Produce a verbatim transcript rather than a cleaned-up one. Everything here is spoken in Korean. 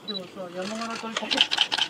でもさ、山柄取りたい。